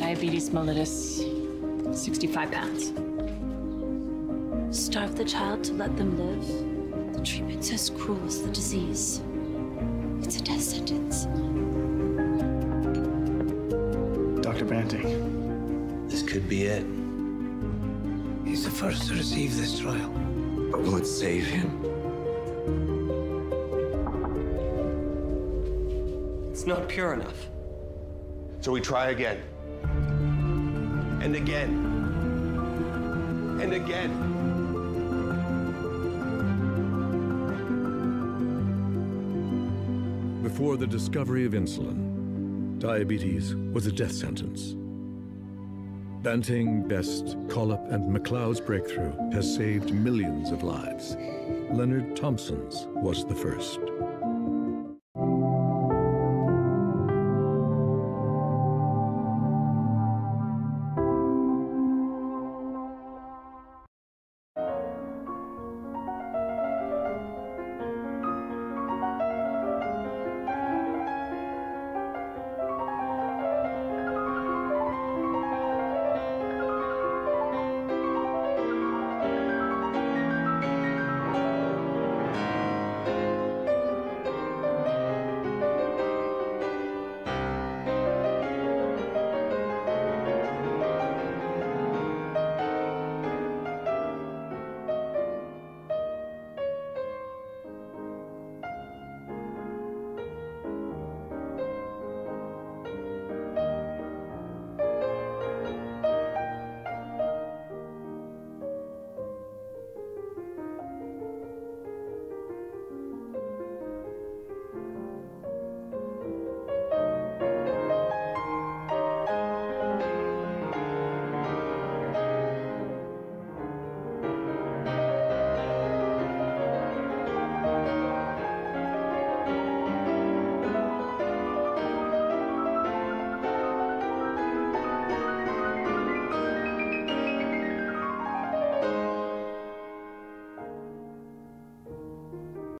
Diabetes mellitus, 65 pounds. Starve the child to let them live? The treatment's as cruel as the disease. It's a death sentence. Dr. Banting. This could be it. He's the first to receive this trial. But will it save him? It's not pure enough. So we try again. And again. And again. Before the discovery of insulin, diabetes was a death sentence. Banting, Best, Collip, and MacLeod's breakthrough has saved millions of lives. Leonard Thompson's was the first.